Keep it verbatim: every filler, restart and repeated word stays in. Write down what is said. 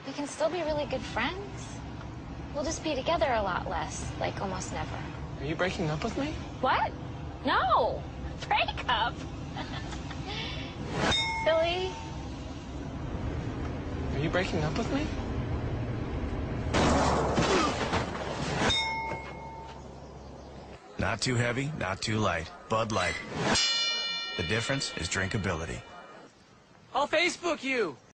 we can still be really good friends. We'll just be together a lot less, like almost never. Are you breaking up with me? What? No! Breakup? Silly. Are you breaking up with me? Not too heavy, not too light. Bud Light. The difference is drinkability. I'll Facebook you.